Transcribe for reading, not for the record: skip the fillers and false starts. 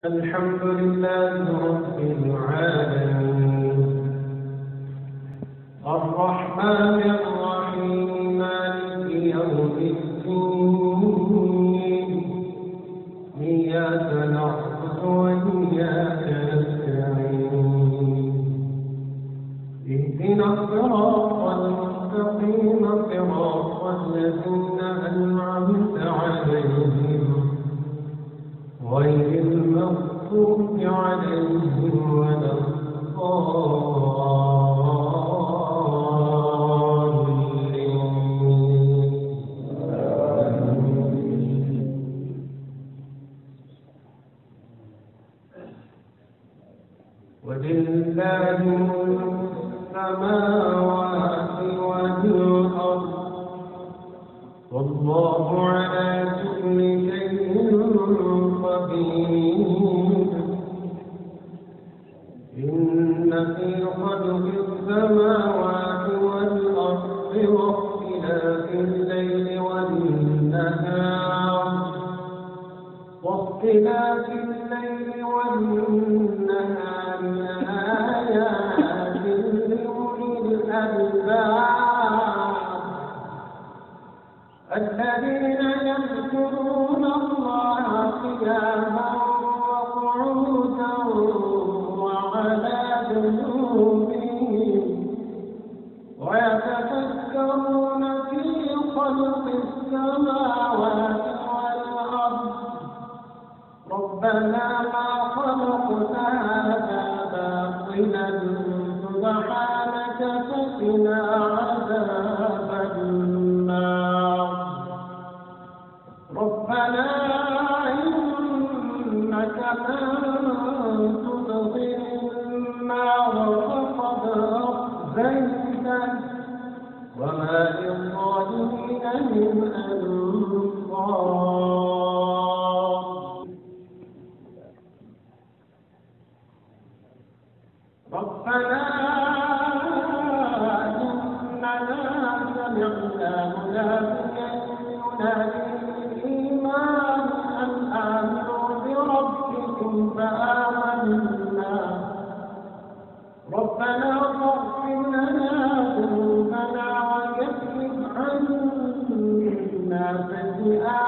الحمد لله رب العالمين الرحمن الرحيم مالك يوم الدين إياك نعبد وإياك نستعين اهدنا الصراط المستقيم صراط الذين أنعمت عليهم غير المغضوب عليهم ولا الضالين. ولله السماوات والأرض والله على كل شيء قدير. إن في خلق السماوات والأرض واختلاف الليل والنهار لآيات لأولي الألباب الذين يذكرون الله قياما وقعودا وعلى جنوبهم ويتفكرون في خلق السماوات والأرض ربنا ما خلقت هذا باطلا سبحانك فقنا عذاب النار. ربنا إنك من تدخل النار فقد أخزيته وما للظالمين من أنصار. ربنا إننا سمعنا مناديا ينادي للإيمان أن آمنوا بربكم فآمنا. ربنا فاغفر لنا ذنوبنا وكفر عنا سيئاتنا